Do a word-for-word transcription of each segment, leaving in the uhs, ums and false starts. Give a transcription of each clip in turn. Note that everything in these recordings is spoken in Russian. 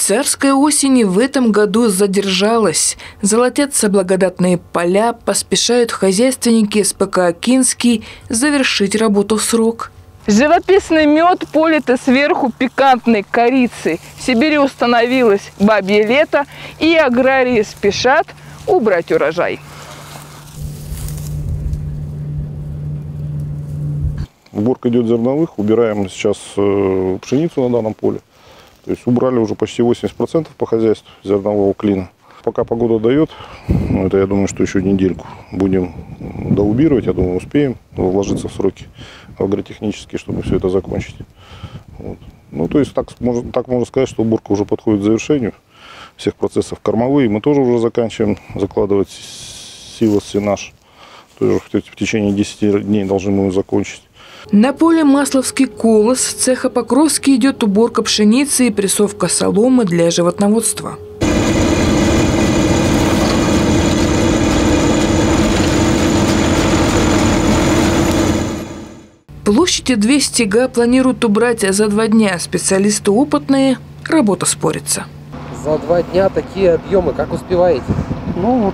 Царская осень и в этом году задержалась. Золотятся благодатные поля, поспешают хозяйственники эс пэ ка «Окинский» завершить работу в срок. Живописный мед политый сверху пикантной корицей. В Сибири установилось бабье лето, и аграрии спешат убрать урожай. Уборка идет зерновых, убираем сейчас пшеницу на данном поле. То есть убрали уже почти восемьдесят процентов по хозяйству зернового клина. Пока погода дает, ну, это я думаю, что еще недельку будем доубирывать, я думаю, успеем вложиться в сроки агротехнические, чтобы все это закончить. Вот. Ну, то есть так можно, так можно сказать, что уборка уже подходит к завершению всех процессов. Кормовые мы тоже уже заканчиваем закладывать силос, сенаж. Тоже в течение десяти дней должны мы закончить. На поле Масловский колос цеха Покровский идет уборка пшеницы и прессовка соломы для животноводства. Площади двести га планируют убрать за два дня. Специалисты опытные, работа спорится. За два дня такие объемы, как успеваете? Ну,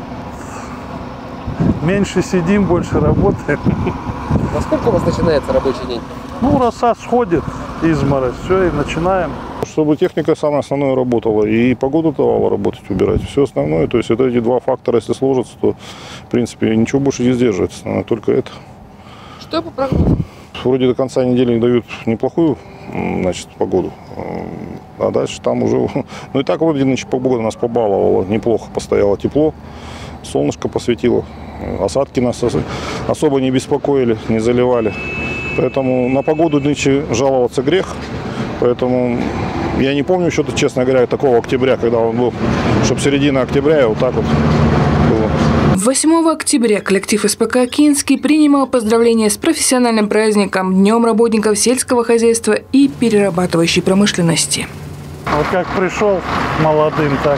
меньше сидим, больше работаем. Во сколько у вас начинается рабочий день? Ну, роса сходит, изморозь, все, и начинаем. Чтобы техника самое основное работала и погоду давала работать, убирать. Все основное, то есть это эти два фактора, если сложатся, то, в принципе, ничего больше не сдерживается, только это. Что по прогнозу? Вроде до конца недели дают неплохую, значит, погоду, а дальше там уже... Ну и так вроде, значит, погода нас побаловала, неплохо, постояло тепло, солнышко посветило, осадки нас особо не беспокоили, не заливали. Поэтому на погоду нынче жаловаться грех, поэтому я не помню еще, честно говоря, такого октября, когда он был, чтобы середина октября, вот так вот было. восьмого октября коллектив эс пэ ка «Окинский» принимал поздравления с профессиональным праздником, Днем работников сельского хозяйства и перерабатывающей промышленности. Вот как пришел молодым, так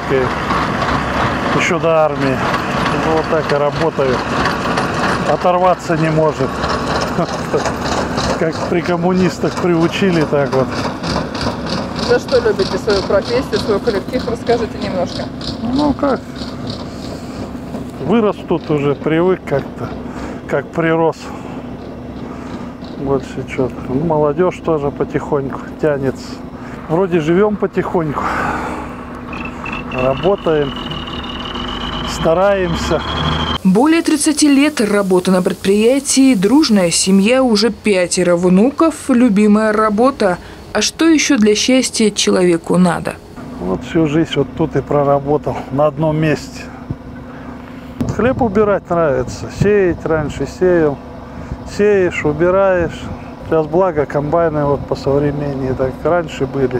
и еще до армии. Вот так и работаю. Оторваться не может. Как при коммунистах приучили, так вот. За что любите свою профессию, свой коллектив? Расскажите немножко. Ну как, вырос тут уже, привык как-то, как прирос. Больше что-то. Ну, молодежь тоже потихоньку тянется. Вроде живем потихоньку, работаем, стараемся. Более тридцати лет работы на предприятии, дружная семья, уже пятеро внуков, любимая работа. А что еще для счастья человеку надо? Вот всю жизнь вот тут и проработал, на одном месте. Хлеб убирать нравится, сеять раньше сеял. Сеешь, убираешь. Сейчас благо комбайны вот по современнее, так раньше были.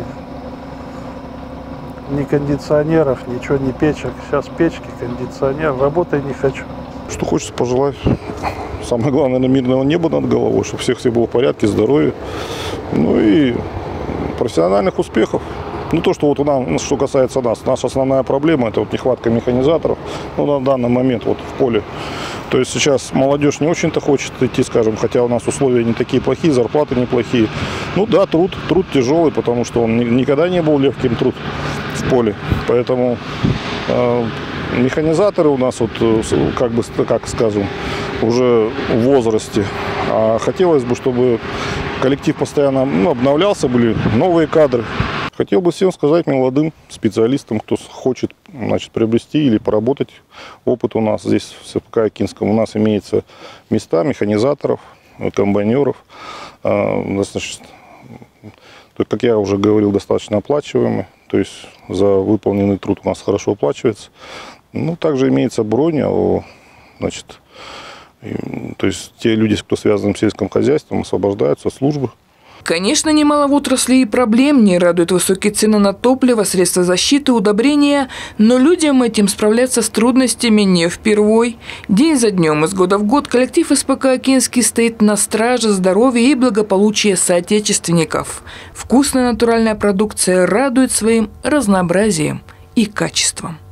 Ни кондиционеров, ничего, ни печек. Сейчас печки, кондиционер, работать не хочу. Что хочется пожелать. Самое главное, на мирного неба над головой, чтобы всех все было в порядке, здоровье. Ну и профессиональных успехов. Ну то, что вот у нас, что касается нас, наша основная проблема – это вот нехватка механизаторов, ну, на данный момент вот в поле. То есть сейчас молодежь не очень-то хочет идти, скажем, хотя у нас условия не такие плохие, зарплаты неплохие. Ну да, труд, труд тяжелый, потому что он никогда не был легким, труд в поле. Поэтому э, механизаторы у нас, вот, как бы, как скажем, уже в возрасте. А хотелось бы, чтобы коллектив постоянно, ну, обновлялся, были новые кадры. Хотел бы всем сказать, молодым специалистам, кто хочет, значит, приобрести или поработать опыт у нас здесь, в эс пэ ка «Окинском». У нас имеются места механизаторов, комбайнеров. Значит, как я уже говорил, достаточно оплачиваемые. То есть за выполненный труд у нас хорошо оплачивается. Ну, также имеется бронь, значит, то есть те люди, кто связан с сельским хозяйством, освобождаются от службы. Конечно, немало в отрасли и проблем, не радуют высокие цены на топливо, средства защиты, удобрения, но людям этим справляться с трудностями не впервой. День за днем, из года в год коллектив эс пэ ка «Окинский» стоит на страже здоровья и благополучия соотечественников. Вкусная натуральная продукция радует своим разнообразием и качеством.